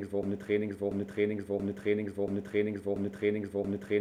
Trainingswoche, eine Trainingswoche, eine Trainingswoche, eine Trainingswoche, eine Trainingswoche, eine Trainingswoche, eine Trainingswoche,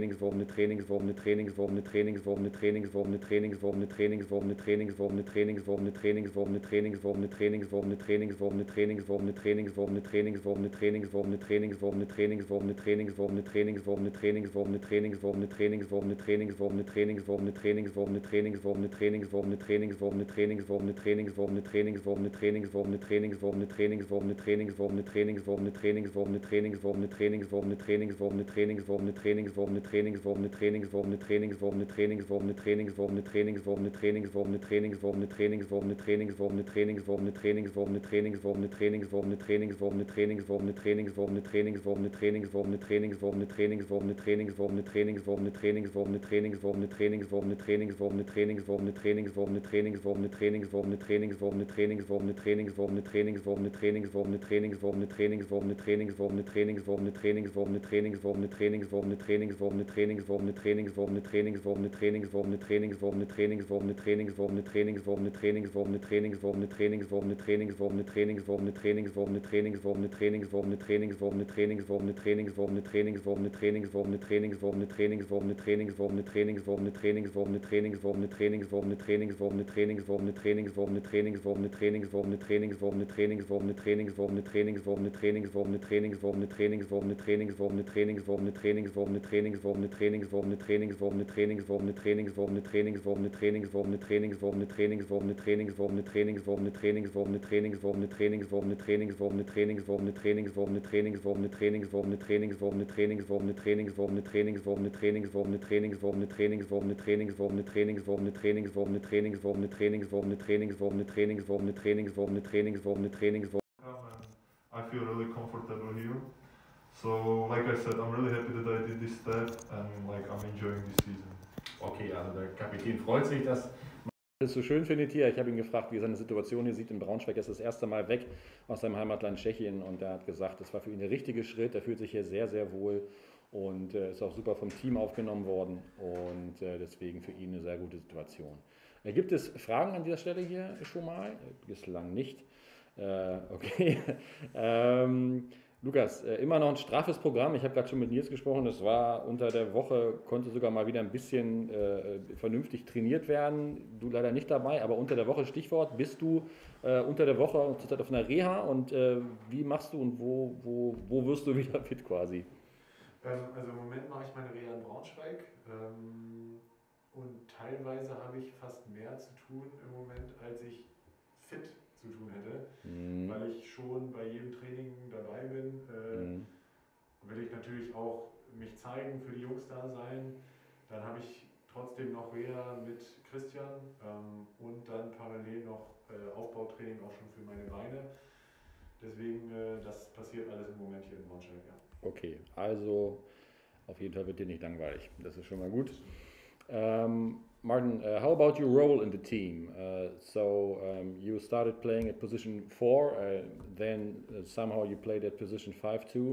I feel really comfortable here. So, like I said, I'm really happy that I did this step and like I'm enjoying this season. Okay, also der Kapitän freut sich, dass es so schön findet hier. Ich habe ihn gefragt, wie seine Situation hier sieht in Braunschweig. Er ist das erste Mal weg aus seinem Heimatland Tschechien und er hat gesagt, das war für ihn der richtige Schritt. Er fühlt sich hier sehr, sehr wohl und ist auch super vom Team aufgenommen worden und deswegen für ihn eine sehr gute Situation. Gibt es Fragen an dieser Stelle hier schon mal? Bislang nicht. Okay. Lukas, immer noch ein straffes Programm. Ich habe gerade schon mit Nils gesprochen. Das war unter der Woche, konnte sogar mal wieder ein bisschen vernünftig trainiert werden. Du leider nicht dabei, aber unter der Woche, Stichwort, bist du unter der Woche zurzeit auf einer Reha und wie machst du und wo wirst du wieder fit quasi? Also im Moment mache ich meine Reha in Braunschweig und teilweise habe ich fast mehr zu tun im Moment, als ich fit zu tun hätte, weil ich schon bei jedem Training dabei bin. Will ich natürlich auch mich zeigen, für die Jungs da sein. Dann habe ich trotzdem noch Reha mit Christian und dann parallel noch Aufbautraining auch schon für meine Beine. Deswegen, das passiert alles im Moment hier in Braunschweig, ja. Okay, also auf jeden Fall wird dir nicht langweilig. Das ist schon mal gut. Martin, how about your role in the team? You started playing at position 4, then somehow you played at position 5 too.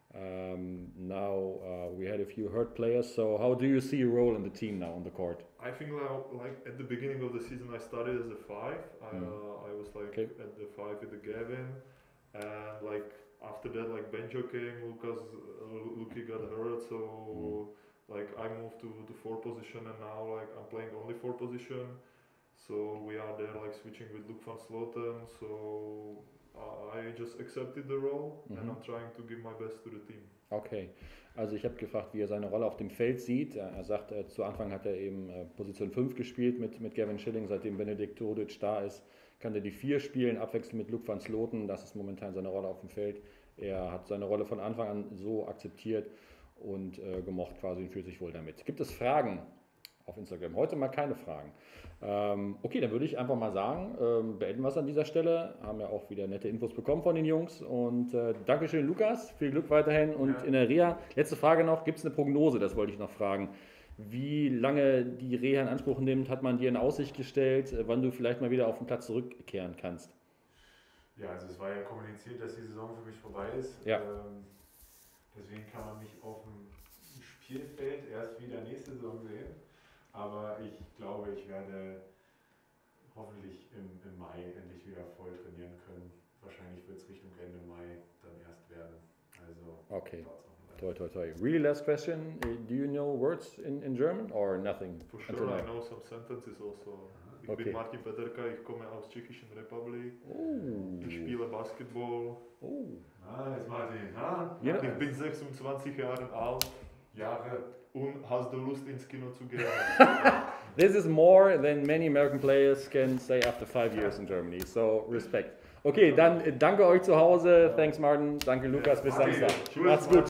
Now we had a few hurt players, so how do you see your role in the team now on the court? I think like at the beginning of the season I started as a 5. I was like at the 5 with the Gavin, and like after that like Benjo came, Luki got hurt, so like I moved to the 4 position and now like I'm playing only 4 position. So we are there like switching with Luke van Sloten. So I just accepted the role and I'm trying to give my best to the team. Okay, also ich habe gefragt, wie er seine Rolle auf dem Feld sieht. Er sagt, zu Anfang hat er eben Position 5 gespielt mit Gavin Schilling. Seitdem Benedikt Todic da ist, kann er die 4 spielen, abwechselnd mit Luke van Sloten. Das ist momentan seine Rolle auf dem Feld. Er hat seine Rolle von Anfang an so akzeptiert und gemocht quasi und fühlt sich wohl damit. Gibt es Fragen auf Instagram? Heute mal keine Fragen. Okay, dann würde ich einfach mal sagen, beenden wir es an dieser Stelle. Haben ja auch wieder nette Infos bekommen von den Jungs und Dankeschön Lukas, viel Glück weiterhin und in der Reha. Letzte Frage noch, gibt es eine Prognose? Das wollte ich noch fragen. Wie lange die Reha in Anspruch nimmt, hat man dir in Aussicht gestellt, wann du vielleicht mal wieder auf den Platz zurückkehren kannst? Ja, also es war ja kommuniziert, dass die Saison für mich vorbei ist. Ja. Deswegen kann man mich auf dem Spielfeld erst wieder nächste Saison sehen. Aber ich glaube, ich werde hoffentlich im Mai endlich wieder voll trainieren können. Wahrscheinlich wird es Richtung Ende Mai dann erst werden. Also okay. toi, toi, toi. Really last question. Do you know words in German or nothing? For until sure, now? I know some sentences also. Ich Okay. bin Martin Pederka, ich komme aus Tschechischen Republik. Oh. Ich spiele Basketball. Oh. Nice, Martin. Ah, Ja. Ich bin 26 Jahre alt Jahre. und hast du Lust ins Kino zu gehen? This is more than many American players can say after 5 years in Germany. So respect. Okay, dann danke euch zu Hause. Thanks Martin. Danke Lukas. Bis Martin, Samstag. tschüss, Macht's gut.